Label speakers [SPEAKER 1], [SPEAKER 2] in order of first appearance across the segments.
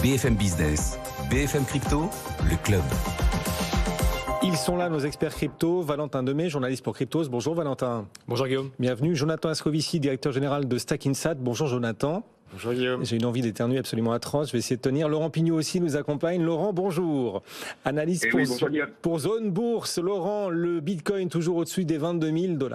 [SPEAKER 1] BFM Business, BFM Crypto, le club.
[SPEAKER 2] Ils sont là, nos experts crypto. Valentin Demey, journaliste pour Cryptos. Bonjour Valentin.
[SPEAKER 3] Bonjour Guillaume.
[SPEAKER 2] Bienvenue. Jonathan Ascovici, directeur général de Stackinsat. Bonjour Jonathan.
[SPEAKER 3] Bonjour Guillaume.
[SPEAKER 2] J'ai une envie d'éternuer absolument atroce. Je vais essayer de tenir. Laurent Pignot aussi nous accompagne. Laurent, bonjour. Analyse pour Zone Bourse. Laurent, le Bitcoin toujours au-dessus des 22 000 $.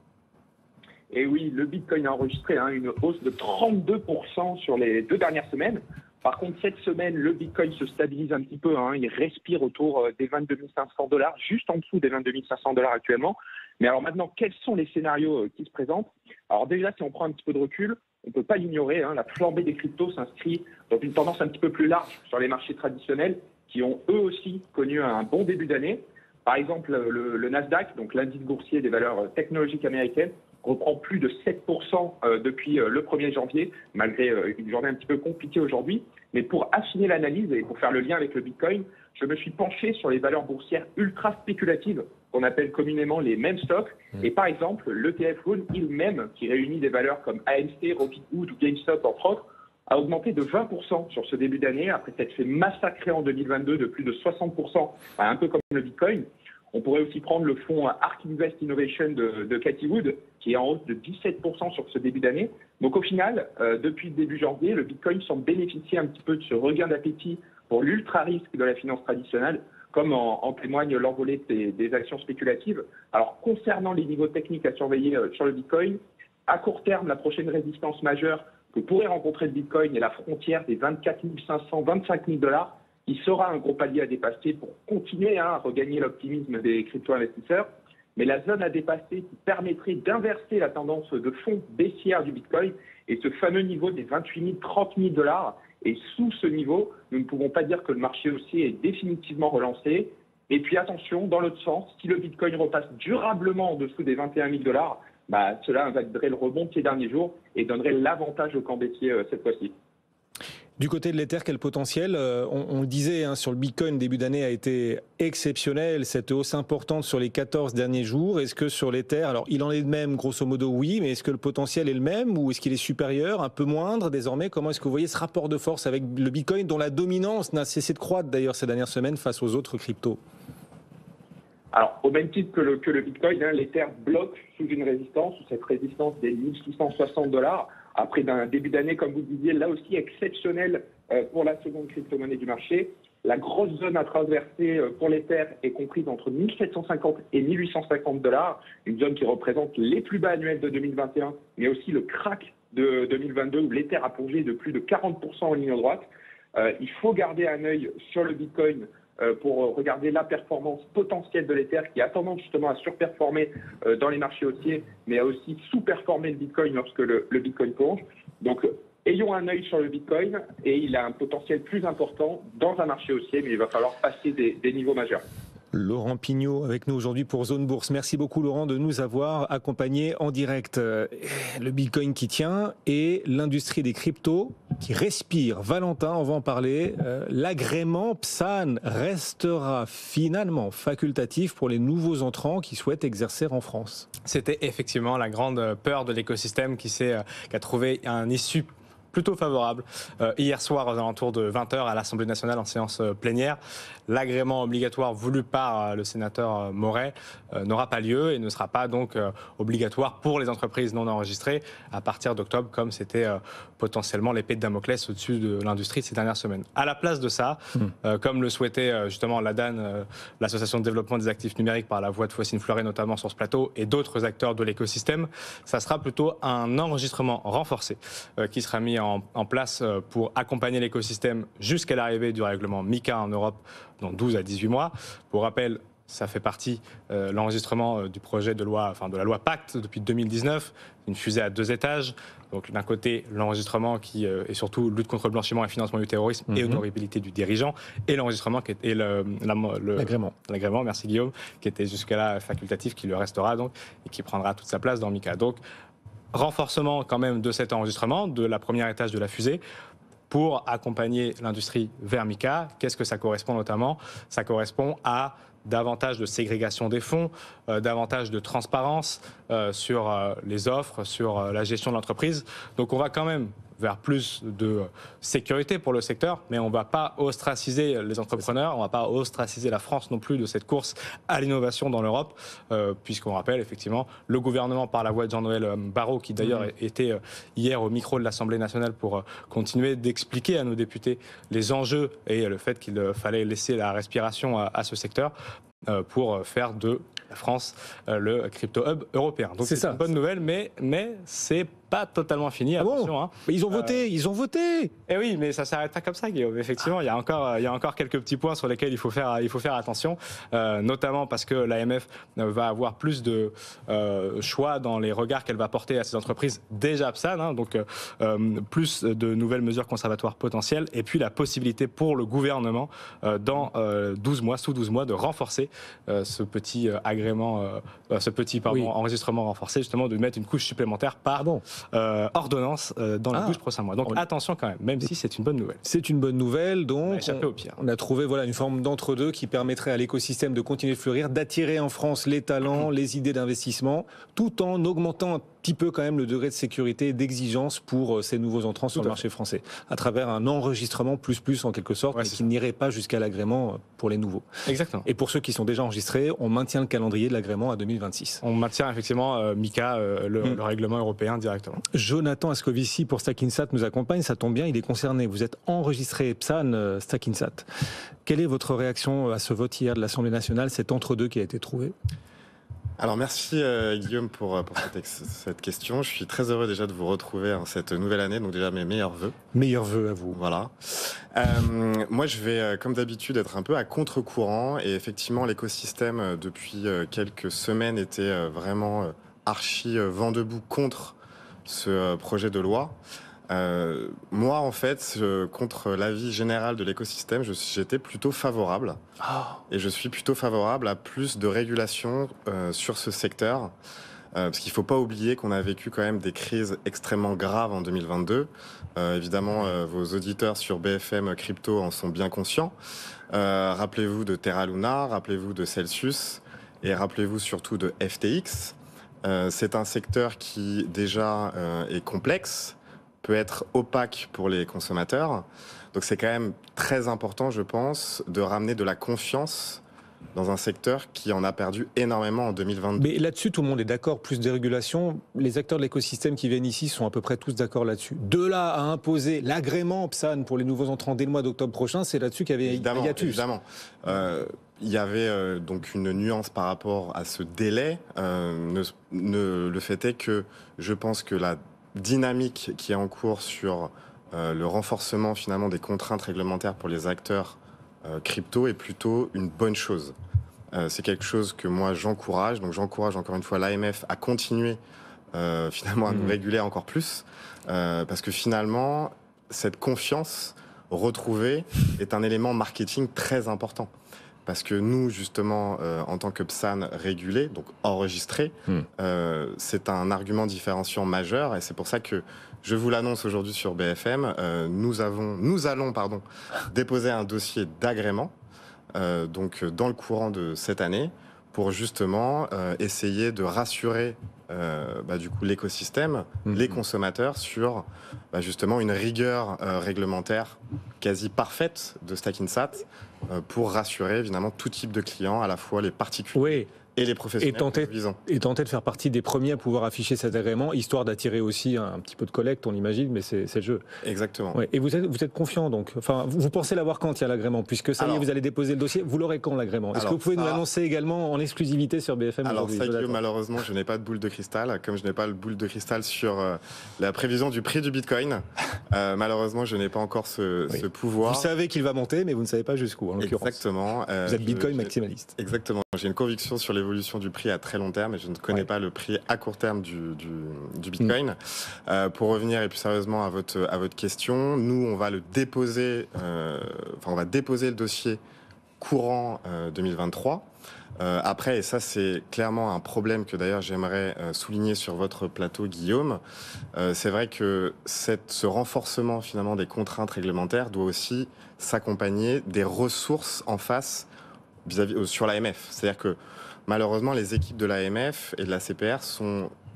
[SPEAKER 4] Et oui, le Bitcoin a enregistré une hausse de 32% sur les 2 dernières semaines. Par contre, cette semaine, le Bitcoin se stabilise un petit peu. Il respire autour des 22 500 $, juste en dessous des 22 500 $ actuellement. Mais alors maintenant, quels sont les scénarios qui se présentent? Alors déjà, si on prend un petit peu de recul, on ne peut pas l'ignorer. La flambée des cryptos s'inscrit dans une tendance un petit peu plus large sur les marchés traditionnels qui ont eux aussi connu un bon début d'année. Par exemple, le Nasdaq, donc l'indice boursier des valeurs technologiques américaines, reprend plus de 7% depuis le 1er janvier, malgré une journée un petit peu compliquée aujourd'hui. Mais pour affiner l'analyse et pour faire le lien avec le Bitcoin, je me suis penché sur les valeurs boursières ultra spéculatives, qu'on appelle communément les meme stocks. Et par exemple, l'ETF Rune, il-même, qui réunit des valeurs comme AMC, Robinhood ou GameStop, entre autres, a augmenté de 20% sur ce début d'année, après s'être fait massacrer en 2022 de plus de 60%, un peu comme le Bitcoin. On pourrait aussi prendre le fonds ARK Invest Innovation de Cathie Wood, qui est en hausse de 17% sur ce début d'année. Donc au final, depuis le début janvier, le Bitcoin semble bénéficier un petit peu de ce regain d'appétit pour l'ultra-risque de la finance traditionnelle, comme en témoigne l'envolée des actions spéculatives. Alors concernant les niveaux techniques à surveiller sur le Bitcoin, à court terme, la prochaine résistance majeure que pourrait rencontrer le Bitcoin est la frontière des 24 500, 25 000 $, qui sera un gros palier à dépasser pour continuer à regagner l'optimisme des crypto-investisseurs. Mais la zone à dépasser qui permettrait d'inverser la tendance de fond baissière du Bitcoin est ce fameux niveau des 28 000, 30 000 $. Et sous ce niveau, nous ne pouvons pas dire que le marché haussier est définitivement relancé. Et puis attention, dans l'autre sens, si le Bitcoin repasse durablement en dessous des 21 000 $, cela invaliderait le rebond de ces derniers jours et donnerait l'avantage au camp baissier cette fois-ci.
[SPEAKER 2] Du côté de l'Ether, quel potentiel? On le disait, sur le Bitcoin, début d'année a été exceptionnel, cette hausse importante sur les 14 derniers jours. Est-ce que sur l'Ether, alors il en est de même, grosso modo, oui, mais est-ce que le potentiel est le même ou est-ce qu'il est supérieur, un peu moindre désormais? Comment est-ce que vous voyez ce rapport de force avec le Bitcoin, dont la dominance n'a cessé de croître d'ailleurs ces dernières semaines face aux autres cryptos?
[SPEAKER 4] Alors, au même titre que le Bitcoin, l'Ether bloque sous une résistance, sous cette résistance des 1660 $. Après d'un début d'année, comme vous le disiez, là aussi exceptionnel pour la seconde crypto-monnaie du marché. La grosse zone à traverser pour l'Ether est comprise entre 1750 et 1850 $, une zone qui représente les plus bas annuels de 2021, mais aussi le crack de 2022 où l'Ether a plongé de plus de 40% en ligne droite. Il faut garder un œil sur le Bitcoin pour regarder la performance potentielle de l'Ether qui a tendance justement à surperformer dans les marchés haussiers, mais a aussi sous-performé le Bitcoin lorsque le Bitcoin plonge. Donc, ayons un œil sur le Bitcoin et il a un potentiel plus important dans un marché haussier, mais il va falloir passer des niveaux majeurs.
[SPEAKER 2] Laurent Pignot avec nous aujourd'hui pour Zone Bourse. Merci beaucoup Laurent de nous avoir accompagnés en direct. Le Bitcoin qui tient et l'industrie des cryptos qui respire. Valentin, on va en parler. L'agrément PSAN restera finalement facultatif pour les nouveaux entrants qui souhaitent exercer en France.
[SPEAKER 3] C'était effectivement la grande peur de l'écosystème qui a trouvé un issue plutôt favorable hier soir aux alentours de 20h à l'Assemblée nationale en séance plénière. L'agrément obligatoire voulu par le sénateur Moret n'aura pas lieu et ne sera pas donc obligatoire pour les entreprises non enregistrées à partir d'octobre, comme c'était potentiellement l'épée de Damoclès au-dessus de l'industrie ces dernières semaines. À la place de ça, comme le souhaitait justement l'ADAN, l'Association de développement des actifs numériques, par la voix de Fouassine Fleuret notamment sur ce plateau, et d'autres acteurs de l'écosystème, ça sera plutôt un enregistrement renforcé qui sera mis en place pour accompagner l'écosystème jusqu'à l'arrivée du règlement MiCA en Europe dans 12 à 18 mois. Pour rappel, ça fait partie l'enregistrement du projet de loi, de la loi Pacte depuis 2019, une fusée à 2 étages. Donc d'un côté, l'enregistrement qui est surtout lutte contre le blanchiment et financement du terrorisme et honorabilité du dirigeant, et l'enregistrement qui est l'agrément, merci Guillaume, qui était jusqu'à là facultatif, qui le restera donc et qui prendra toute sa place dans MiCA. Donc renforcement quand même de cet enregistrement, de la première étage de la fusée, pour accompagner l'industrie vers MiCA. Qu'est-ce que ça correspond notamment? Ça correspond à davantage de ségrégation des fonds, davantage de transparence sur les offres, sur la gestion de l'entreprise. Donc on va quand même vers plus de sécurité pour le secteur, mais on ne va pas ostraciser les entrepreneurs, on ne va pas ostraciser la France non plus de cette course à l'innovation dans l'Europe, puisqu'on rappelle effectivement le gouvernement par la voix de Jean-Noël Barrot, qui d'ailleurs était hier au micro de l'Assemblée nationale pour continuer d'expliquer à nos députés les enjeux et le fait qu'il fallait laisser la respiration à ce secteur pour faire de la France le crypto-hub européen. Donc c'est une bonne nouvelle, mais c'est pas totalement fini. Attention,
[SPEAKER 2] bon mais ils ont voté.
[SPEAKER 3] Et oui, mais ça s'arrête pas comme ça, Guillaume. Effectivement, il y a encore quelques petits points sur lesquels il faut faire attention, notamment parce que l'AMF va avoir plus de choix dans les regards qu'elle va porter à ces entreprises déjà PSAN, hein, donc plus de nouvelles mesures conservatoires potentielles, et puis la possibilité pour le gouvernement dans 12 mois, sous 12 mois, de renforcer ce petit agrément, enregistrement renforcé, justement de mettre une couche supplémentaire par ordonnance dans les 12 prochains mois. Donc attention quand même si c'est une bonne nouvelle.
[SPEAKER 2] C'est une bonne nouvelle, donc
[SPEAKER 3] au pire.
[SPEAKER 2] On a trouvé une forme d'entre-deux qui permettrait à l'écosystème de continuer de fleurir, d'attirer en France les talents, les idées d'investissement, tout en augmentant un petit peu quand même le degré de sécurité et d'exigence pour ces nouveaux entrants sur le marché français, à travers un enregistrement plus en quelque sorte, mais qui n'irait pas jusqu'à l'agrément pour les nouveaux.
[SPEAKER 3] Exactement.
[SPEAKER 2] Et pour ceux qui sont déjà enregistrés, on maintient le calendrier de l'agrément à 2026.
[SPEAKER 3] On maintient effectivement, Mika, le règlement européen directement.
[SPEAKER 2] Jonathan Ascovici pour Stackinsat nous accompagne, ça tombe bien, il est concerné. Vous êtes enregistré PSAN Stackinsat. Quelle est votre réaction à ce vote hier de l'Assemblée nationale, cet entre-deux qui a été trouvé ?
[SPEAKER 5] Alors merci Guillaume pour cette question. Je suis très heureux déjà de vous retrouver en cette nouvelle année, donc déjà mes meilleurs vœux.
[SPEAKER 2] Meilleurs vœux à vous.
[SPEAKER 5] Voilà. Moi je vais comme d'habitude être un peu à contre-courant et effectivement l'écosystème depuis quelques semaines était vraiment archi vent debout contre ce projet de loi. Moi, en fait, contre l'avis général de l'écosystème, j'étais plutôt favorable. Et je suis plutôt favorable à plus de régulation sur ce secteur. Parce qu'il ne faut pas oublier qu'on a vécu quand même des crises extrêmement graves en 2022. Évidemment, vos auditeurs sur BFM Crypto en sont bien conscients. Rappelez-vous de Terra Luna, rappelez-vous de Celsius et rappelez-vous surtout de FTX. C'est un secteur qui déjà est complexe, peut être opaque pour les consommateurs. Donc c'est quand même très important, je pense, de ramener de la confiance dans un secteur qui en a perdu énormément en 2022.
[SPEAKER 2] Mais là-dessus, tout le monde est d'accord, plus de régulation. Les acteurs de l'écosystème qui viennent ici sont à peu près tous d'accord là-dessus. De là à imposer l'agrément PSAN pour les nouveaux entrants dès le mois d'octobre prochain, c'est là-dessus qu'il y avait hiatus.
[SPEAKER 5] Évidemment. Il y avait donc une nuance par rapport à ce délai. Le fait est que je pense que la dynamique qui est en cours sur le renforcement finalement des contraintes réglementaires pour les acteurs crypto est plutôt une bonne chose. C'est quelque chose que moi j'encourage. Donc j'encourage encore une fois l'AMF à continuer finalement à nous réguler encore plus parce que finalement cette confiance retrouvée est un élément marketing très important. Parce que nous, justement, en tant que PSAN régulé, donc enregistré, c'est un argument différenciant majeur. Et c'est pour ça que je vous l'annonce aujourd'hui sur BFM. Nous allons déposer un dossier d'agrément donc dans le courant de cette année pour justement essayer de rassurer du coup l'écosystème, les consommateurs sur justement une rigueur réglementaire quasi parfaite de Stackinsat pour rassurer évidemment tout type de clients, à la fois les particuliers et les professionnels.
[SPEAKER 2] Et tenter de faire partie des premiers à pouvoir afficher cet agrément, histoire d'attirer aussi un petit peu de collecte, on l'imagine, mais c'est le jeu.
[SPEAKER 5] Exactement.
[SPEAKER 2] Ouais. Et vous êtes confiant donc. Enfin, vous pensez l'avoir quand il y a l'agrément, puisque ça y est, vous allez déposer le dossier. Vous l'aurez quand l'agrément? Est-ce que vous pouvez nous l'annoncer également en exclusivité sur BFM aujourd'hui?
[SPEAKER 5] Alors ça, Guillaume, malheureusement, je n'ai pas de boule de cristal, comme je n'ai pas le boule de cristal sur la prévision du prix du Bitcoin. Malheureusement, je n'ai pas encore ce pouvoir.
[SPEAKER 2] Vous savez qu'il va monter, mais vous ne savez pas jusqu'où, en l'occurrence.
[SPEAKER 5] Exactement.
[SPEAKER 2] Vous êtes Bitcoin maximaliste.
[SPEAKER 5] Exactement. J'ai une conviction sur l'évolution du prix à très long terme et je ne connais pas le prix à court terme du Bitcoin. Pour revenir et plus sérieusement à votre question, nous on va le déposer, on va déposer le dossier courant 2023. Après, et ça c'est clairement un problème que d'ailleurs j'aimerais souligner sur votre plateau, Guillaume, c'est vrai que ce renforcement finalement des contraintes réglementaires doit aussi s'accompagner des ressources en face sur l'AMF. C'est-à-dire que malheureusement, les équipes de l'AMF et de la CPR sont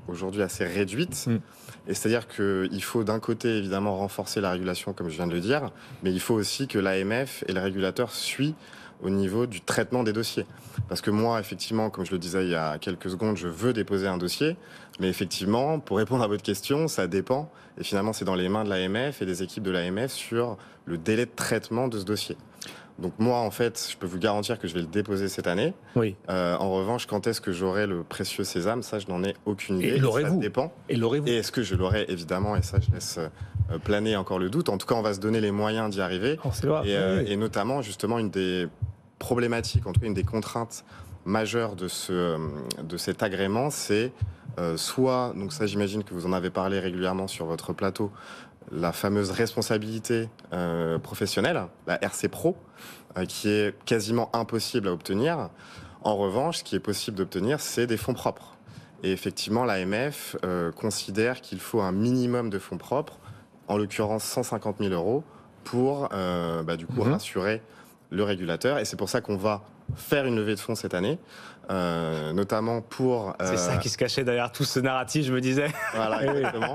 [SPEAKER 5] aujourd'hui assez réduite. Et c'est-à-dire qu'il faut d'un côté évidemment renforcer la régulation, comme je viens de le dire, mais il faut aussi que l'AMF et le régulateur suivent au niveau du traitement des dossiers. Parce que moi, effectivement, comme je le disais il y a quelques secondes, je veux déposer un dossier, mais effectivement, pour répondre à votre question, ça dépend. Et finalement, c'est dans les mains de l'AMF et des équipes de l'AMF sur le délai de traitement de ce dossier. Donc moi, en fait, je peux vous garantir que je vais le déposer cette année.
[SPEAKER 2] Oui.
[SPEAKER 5] En revanche, quand est-ce que j'aurai le précieux sésame, ça, je n'en ai aucune idée.
[SPEAKER 2] Et l'aurez-vous ?
[SPEAKER 5] Ça dépend.
[SPEAKER 2] Et l'aurez-vous ?
[SPEAKER 5] Et est-ce que je l'aurai, évidemment, et ça, je laisse planer encore le doute. En tout cas, on va se donner les moyens d'y arriver.
[SPEAKER 2] Oh, c'est vrai.
[SPEAKER 5] Et notamment, justement, une des problématiques, en tout cas, une des contraintes majeures de cet agrément, c'est soit, donc ça, j'imagine que vous en avez parlé régulièrement sur votre plateau, la fameuse responsabilité professionnelle, la RC Pro, qui est quasiment impossible à obtenir. En revanche, ce qui est possible d'obtenir, c'est des fonds propres. Et effectivement, l'AMF considère qu'il faut un minimum de fonds propres, en l'occurrence 150 000 euros, pour du coup rassurer le régulateur. Et c'est pour ça qu'on va faire une levée de fonds cette année, notamment pour...
[SPEAKER 3] C'est ça qui se cachait derrière tout ce narratif, je me disais.
[SPEAKER 5] Voilà, exactement.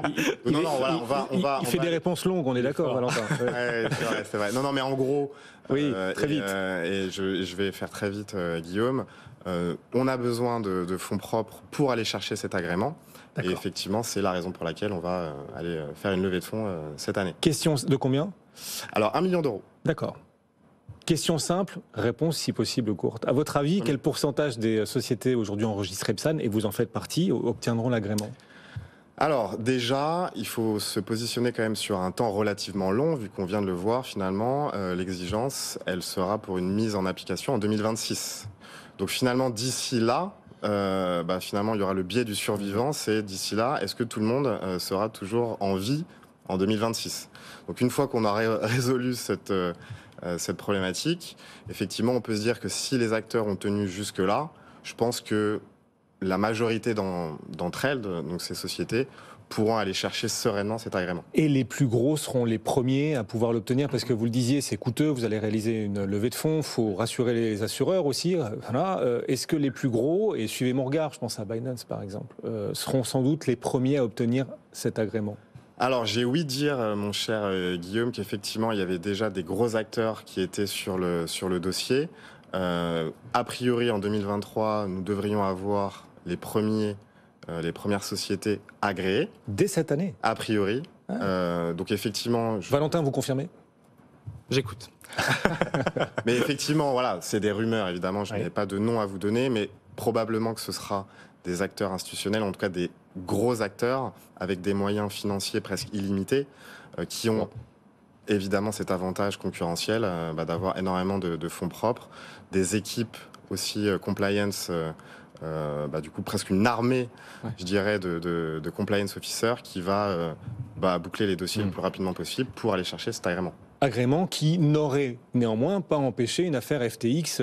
[SPEAKER 2] Il fait des réponses longues, on est d'accord, Valentin.
[SPEAKER 5] Ouais, c'est vrai. Non, mais en gros...
[SPEAKER 2] Oui, très vite.
[SPEAKER 5] Et je vais faire très vite, Guillaume. On a besoin de fonds propres pour aller chercher cet agrément. Et effectivement, c'est la raison pour laquelle on va aller faire une levée de fonds cette année.
[SPEAKER 2] Question de combien ?
[SPEAKER 5] Alors, 1 million d'euros.
[SPEAKER 2] D'accord. Question simple, réponse si possible courte. À votre avis, quel pourcentage des sociétés aujourd'hui enregistrées PSAN, et vous en faites partie, obtiendront l'agrément ?
[SPEAKER 5] Alors déjà, il faut se positionner quand même sur un temps relativement long, vu qu'on vient de le voir finalement, l'exigence, elle sera pour une mise en application en 2026. Donc finalement, d'ici là, finalement, il y aura le biais du survivant, c'est d'ici là, est-ce que tout le monde sera toujours en vie en 2026 ? Donc une fois qu'on a résolu cette problématique, effectivement, on peut se dire que si les acteurs ont tenu jusque-là, je pense que la majorité d'entre elles, donc ces sociétés, pourront aller chercher sereinement cet agrément. Et
[SPEAKER 2] les plus gros seront les premiers à pouvoir l'obtenir, parce que vous le disiez, c'est coûteux, vous allez réaliser une levée de fonds, il faut rassurer les assureurs aussi. Voilà. Est-ce que les plus gros, et suivez mon regard, je pense à Binance par exemple, seront sans doute les premiers à obtenir cet agrément ?
[SPEAKER 5] Alors, j'ai ouï dire, mon cher Guillaume, qu'effectivement, il y avait déjà des gros acteurs qui étaient sur le dossier. A priori, en 2023, nous devrions avoir les premières sociétés agréées.
[SPEAKER 2] Dès cette année ?
[SPEAKER 5] A priori. Donc, effectivement...
[SPEAKER 2] Valentin, vous confirmez ?
[SPEAKER 3] J'écoute.
[SPEAKER 5] Mais effectivement, voilà, c'est des rumeurs, évidemment. Je n'ai pas de nom à vous donner, mais probablement que ce sera des acteurs institutionnels, en tout cas des gros acteurs avec des moyens financiers presque illimités, qui ont évidemment cet avantage concurrentiel d'avoir énormément de fonds propres, des équipes aussi compliance, du coup presque une armée, je dirais, de compliance officers qui va boucler les dossiers le plus rapidement possible pour aller chercher cet agrément.
[SPEAKER 2] Agrément qui n'aurait néanmoins pas empêché une affaire FTX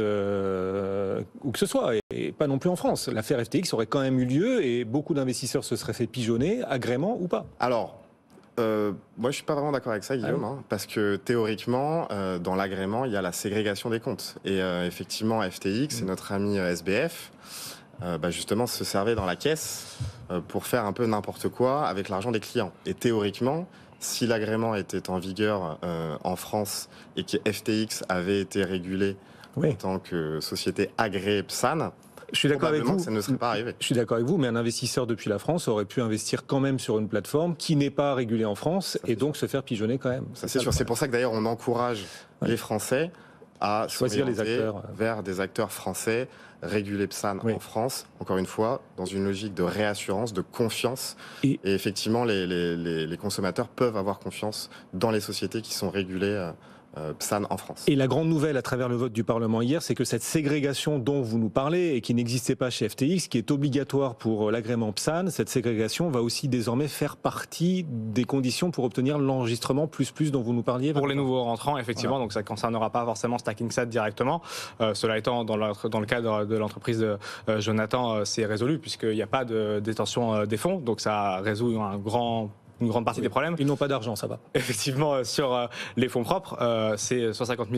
[SPEAKER 2] où que ce soit, et pas non plus en France. L'affaire FTX aurait quand même eu lieu et beaucoup d'investisseurs se seraient fait pigeonner, agrément ou pas.
[SPEAKER 5] Alors, moi je suis pas vraiment d'accord avec ça, Guillaume, parce que théoriquement, dans l'agrément, il y a la ségrégation des comptes. Et effectivement, FTX et notre ami SBF, justement, se servaient dans la caisse pour faire un peu n'importe quoi avec l'argent des clients. Et théoriquement, si l'agrément était en vigueur en France et que FTX avait été régulé en tant que société agréée PSAN,
[SPEAKER 2] je suis d'accord avec vous.
[SPEAKER 5] Ça ne serait pas arrivé.
[SPEAKER 2] Je suis d'accord avec vous, mais un investisseur depuis la France aurait pu investir quand même sur une plateforme qui n'est pas régulée en France et donc se faire pigeonner quand même.
[SPEAKER 5] Ça, c'est sûr. C'est pour ça que d'ailleurs on encourage les Français à
[SPEAKER 2] choisir les acteurs
[SPEAKER 5] vers des acteurs français régulés PSAN en France, encore une fois, dans une logique de réassurance, de confiance. Et effectivement, les consommateurs peuvent avoir confiance dans les sociétés qui sont régulées PSAN en France.
[SPEAKER 2] Et la grande nouvelle à travers le vote du Parlement hier, c'est que cette ségrégation dont vous nous parlez et qui n'existait pas chez FTX, qui est obligatoire pour l'agrément PSAN, cette ségrégation va aussi désormais faire partie des conditions pour obtenir l'enregistrement plus dont vous nous parliez.
[SPEAKER 3] Pour les nouveaux rentrants, effectivement, donc ça ne concernera pas forcément StackingSat directement. Cela étant, dans le cadre de l'entreprise de Jonathan, c'est résolu puisqu'il n'y a pas de détention des fonds, donc ça résout une grande partie des problèmes.
[SPEAKER 2] Ils n'ont pas d'argent, ça va.
[SPEAKER 3] Effectivement, sur les fonds propres, c'est 150 000 euros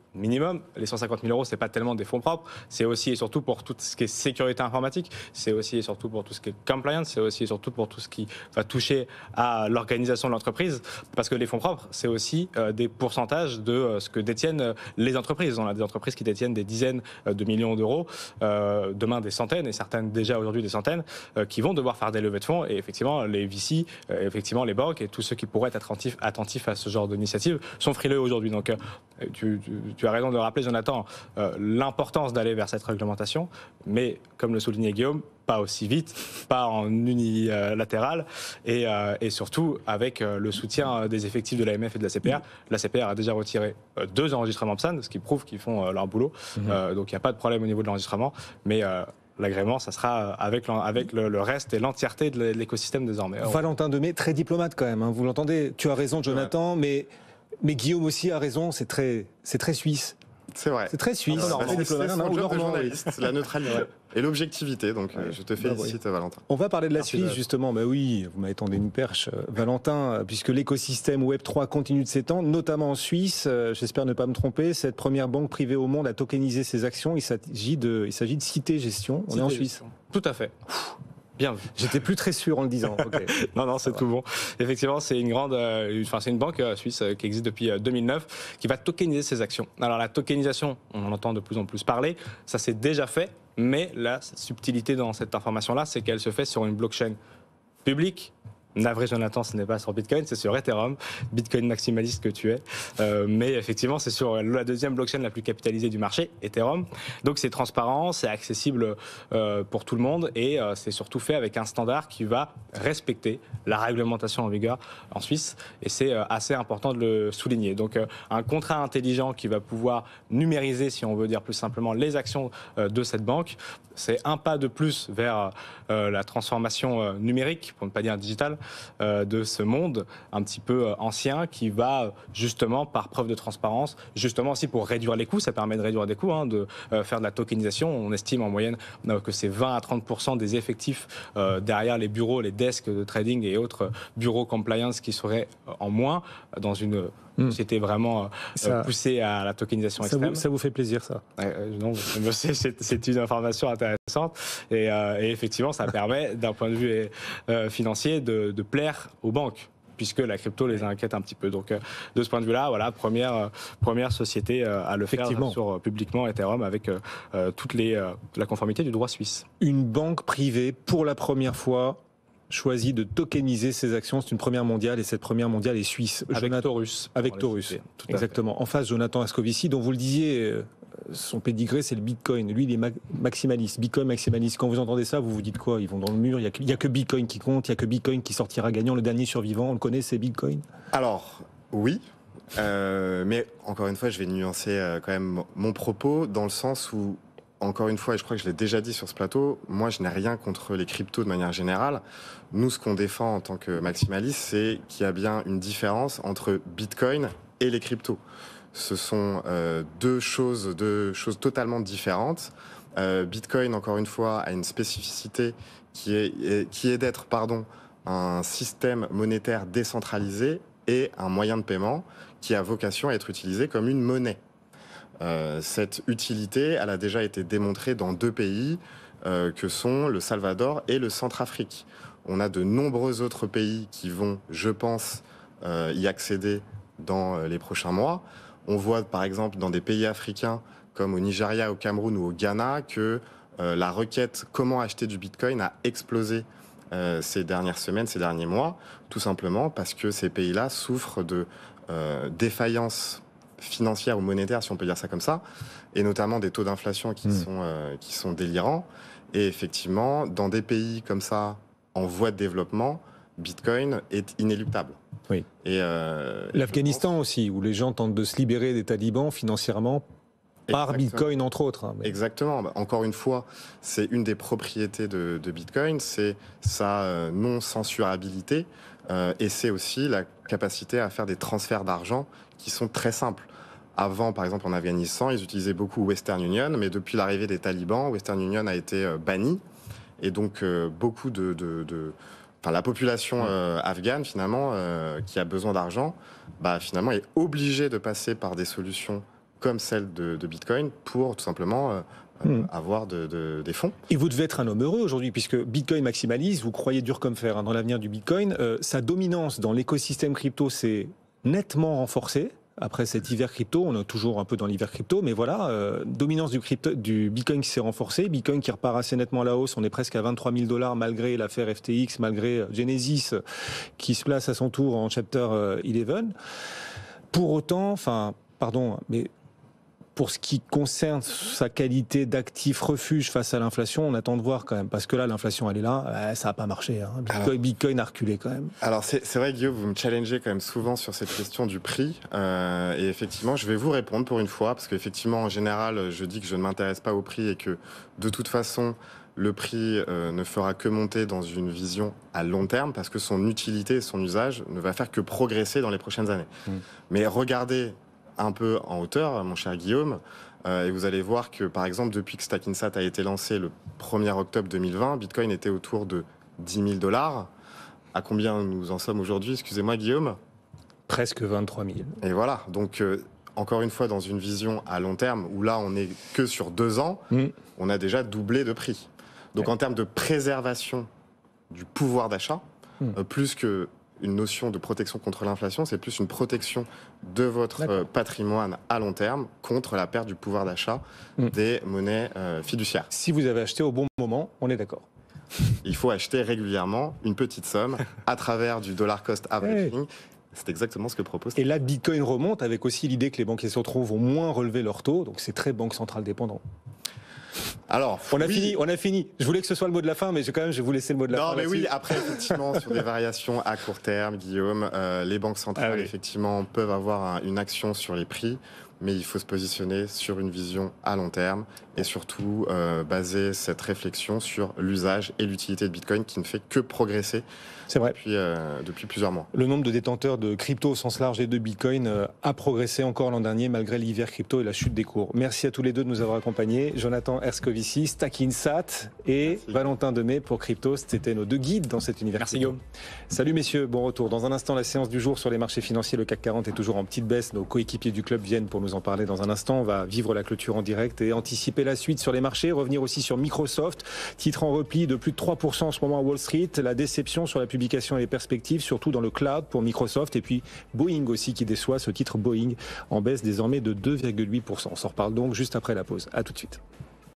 [SPEAKER 3] minimum. Les 150 000 euros, c'est pas tellement des fonds propres, c'est aussi et surtout pour tout ce qui est sécurité informatique, c'est aussi et surtout pour tout ce qui est compliance, c'est aussi et surtout pour tout ce qui va toucher à l'organisation de l'entreprise, parce que les fonds propres, c'est aussi des pourcentages de ce que détiennent les entreprises. On a des entreprises qui détiennent des dizaines de millions d'euros, demain des centaines, et certaines déjà aujourd'hui des centaines, qui vont devoir faire des levées de fonds, et effectivement les VC, effectivement les banques et tous ceux qui pourraient être attentifs à ce genre d'initiative sont frileux aujourd'hui. Donc tu as raison de rappeler, Jonathan, l'importance d'aller vers cette réglementation, mais comme le soulignait Guillaume, pas aussi vite, pas en unilatéral, et surtout avec le soutien des effectifs de l'AMF et de la CPR. La CPR a déjà retiré 2 enregistrements PSAN, ce qui prouve qu'ils font leur boulot. Donc il n'y a pas de problème au niveau de l'enregistrement, mais l'agrément, ça sera avec le reste et l'entièreté de l'écosystème désormais.
[SPEAKER 2] Valentin Demey, très diplomate quand même, hein, vous l'entendez. Tu as raison, Jonathan, mais Guillaume aussi a raison, c'est très suisse.
[SPEAKER 5] C'est vrai.
[SPEAKER 2] C'est très suisse.
[SPEAKER 5] C'est son job de journaliste, la neutralité et l'objectivité. Donc je te félicite, Valentin.
[SPEAKER 2] On va parler de la Suisse justement. Mais oui, vous m'avez tendu une perche, Valentin, puisque l'écosystème Web3 continue de s'étendre, notamment en Suisse. J'espère ne pas me tromper. Cette première banque privée au monde a tokenisé ses actions. Il s'agit de Cité Gestion. On est en Suisse.
[SPEAKER 3] Tout à fait. Bien vu.
[SPEAKER 2] J'étais plus très sûr en le disant. Okay.
[SPEAKER 3] non, c'est tout bon. Effectivement, c'est c'est une banque suisse qui existe depuis 2009, qui va tokeniser ses actions. Alors la tokenisation, on en entend de plus en plus parler, ça s'est déjà fait, mais la subtilité dans cette information-là, c'est qu'elle se fait sur une blockchain publique. Navré Jonathan, ce n'est pas sur Bitcoin, c'est sur Ethereum, Bitcoin maximaliste que tu es. Mais effectivement, c'est sur la deuxième blockchain la plus capitalisée du marché, Ethereum. Donc c'est transparent, c'est accessible pour tout le monde et c'est surtout fait avec un standard qui va respecter la réglementation en vigueur en Suisse. Et c'est assez important de le souligner. Donc un contrat intelligent qui va pouvoir numériser, si on veut dire plus simplement, les actions de cette banque. C'est un pas de plus vers la transformation numérique, pour ne pas dire digitale, de ce monde un petit peu ancien qui va justement, par preuve de transparence, justement aussi pour réduire les coûts, ça permet de réduire des coûts, de faire de la tokenisation. On estime en moyenne que c'est 20 à 30% des effectifs derrière les bureaux, les desks de trading et autres bureaux compliance qui seraient en moins dans une société vraiment poussée à la tokenisation extrême.
[SPEAKER 2] Ça vous fait plaisir, ça?
[SPEAKER 3] Non, c'est une information intéressante et effectivement, ça permet, d'un point de vue financier, de plaire aux banques, puisque la crypto les inquiète un petit peu. Donc, de ce point de vue-là, voilà, première société à le faire sur publiquement Ethereum avec toute la conformité du droit suisse. Une
[SPEAKER 2] banque privée, pour la première fois, choisit de tokeniser ses actions. C'est une première mondiale et cette première mondiale est suisse.
[SPEAKER 3] Avec Taurus.
[SPEAKER 2] Avec Taurus, exactement. En face, Jonathan Ascovici, dont vous le disiez, son pédigré, c'est le Bitcoin. Lui, il est maximaliste, Bitcoin maximaliste. Quand vous entendez ça, vous vous dites quoi? Ils vont dans le mur, il n'y a que Bitcoin qui compte, il n'y a que Bitcoin qui sortira gagnant. Le dernier survivant, on le connaît, c'est Bitcoin?
[SPEAKER 5] Alors, oui. Mais encore une fois, je vais nuancer quand même mon propos dans le sens où, encore une fois, et je crois que je l'ai déjà dit sur ce plateau, moi je n'ai rien contre les cryptos de manière générale. Nous, ce qu'on défend en tant que maximaliste, c'est qu'il y a bien une différence entre Bitcoin et les cryptos. Ce sont deux choses totalement différentes. Bitcoin, encore une fois, a une spécificité qui est d'être, un système monétaire décentralisé et un moyen de paiement qui a vocation à être utilisé comme une monnaie. Cette utilité, elle a déjà été démontrée dans 2 pays que sont le Salvador et le Centrafrique. On a de nombreux autres pays qui vont, je pense, y accéder dans les prochains mois. On voit par exemple dans des pays africains comme au Nigeria, au Cameroun ou au Ghana que la requête comment acheter du Bitcoin a explosé ces dernières semaines, ces derniers mois, tout simplement parce que ces pays-là souffrent de défaillances financière ou monétaire, si on peut dire ça comme ça, et notamment des taux d'inflation qui sont délirants. Et effectivement, dans des pays comme ça, en voie de développement, Bitcoin est inéluctable.
[SPEAKER 2] Oui. Et l'Afghanistan aussi, où les gens tentent de se libérer des talibans financièrement par Bitcoin, entre autres.
[SPEAKER 5] Exactement. Encore une fois, c'est une des propriétés de Bitcoin, c'est sa non-censurabilité, et c'est aussi la capacité à faire des transferts d'argent qui sont très simples. Avant, par exemple, en Afghanistan, ils utilisaient beaucoup Western Union, mais depuis l'arrivée des talibans, Western Union a été banni. Et donc, beaucoup la population afghane, finalement, qui a besoin d'argent, finalement, est obligée de passer par des solutions comme celle de Bitcoin pour tout simplement avoir des fonds.
[SPEAKER 2] Et vous devez être un homme heureux aujourd'hui, puisque Bitcoin maximalise, vous croyez dur comme fer dans l'avenir du Bitcoin. Sa dominance dans l'écosystème crypto s'est nettement renforcée. Après cet hiver crypto, on est toujours un peu dans l'hiver crypto, mais voilà, dominance du Bitcoin qui s'est renforcée, Bitcoin qui repart assez nettement à la hausse, on est presque à 23 000 $ malgré l'affaire FTX, malgré Genesis qui se place à son tour en chapter 11. Pour autant, mais pour ce qui concerne sa qualité d'actif refuge face à l'inflation, on attend de voir quand même. Parce que là, l'inflation, elle est là. Ça n'a pas marché. Bitcoin a reculé quand même.
[SPEAKER 5] Alors, c'est vrai, Guillaume, vous me challengez quand même souvent sur cette question du prix. Et effectivement, je vais vous répondre pour une fois. Parce qu'effectivement, en général, je dis que je ne m'intéresse pas au prix et que de toute façon, le prix ne fera que monter dans une vision à long terme. Parce que son utilité et son usage ne va faire que progresser dans les prochaines années. Mais regardez un peu en hauteur, mon cher Guillaume, et vous allez voir que, par exemple, depuis que Stackinsat a été lancé le 1er octobre 2020, Bitcoin était autour de 10 000 $. À combien nous en sommes aujourd'hui, excusez-moi Guillaume ?
[SPEAKER 2] Presque 23 000.
[SPEAKER 5] Et voilà, donc encore une fois, dans une vision à long terme, où là on n'est que sur 2 ans, on a déjà doublé de prix. Donc en termes de préservation du pouvoir d'achat, plus que une notion de protection contre l'inflation, c'est plus une protection de votre patrimoine à long terme contre la perte du pouvoir d'achat des monnaies fiduciaires.
[SPEAKER 2] Si vous avez acheté au bon moment, on est d'accord.
[SPEAKER 5] Il faut acheter régulièrement une petite somme à travers du dollar cost averaging. C'est exactement ce que propose.
[SPEAKER 2] Et là, Bitcoin remonte avec aussi l'idée que les banquiers centraux vont moins relever leurs taux, donc c'est très banque centrale dépendant.
[SPEAKER 5] Alors,
[SPEAKER 2] on a fini. Je voulais que ce soit le mot de la fin, mais je vais vous laisser le mot de la fin.
[SPEAKER 5] Non, mais oui, après, effectivement, sur des variations à court terme, Guillaume, les banques centrales, effectivement, peuvent avoir une action sur les prix, mais il faut se positionner sur une vision à long terme et surtout baser cette réflexion sur l'usage et l'utilité de Bitcoin qui ne fait que progresser.
[SPEAKER 2] C'est vrai.
[SPEAKER 5] Depuis plusieurs mois.
[SPEAKER 2] Le nombre de détenteurs de crypto au sens large et de Bitcoin a progressé encore l'an dernier malgré l'hiver crypto et la chute des cours. Merci à tous les deux de nous avoir accompagnés. Jonathan Erskovici, Stackinsat et Valentin Demey pour Crypto. C'était nos deux guides dans cet univers.
[SPEAKER 3] Merci Guillaume.
[SPEAKER 2] Salut messieurs, bon retour. Dans un instant, la séance du jour sur les marchés financiers. Le CAC 40 est toujours en petite baisse. Nos coéquipiers du club viennent pour nous en parler dans un instant. On va vivre la clôture en direct et anticiper la suite sur les marchés. Revenir aussi sur Microsoft, titre en repli de plus de 3% en ce moment à Wall Street. La déception sur la publication et les perspectives, surtout dans le cloud pour Microsoft. Et puis Boeing aussi qui déçoit, ce titre Boeing en baisse désormais de 2,8%. On s'en reparle donc juste après la pause. À tout de suite.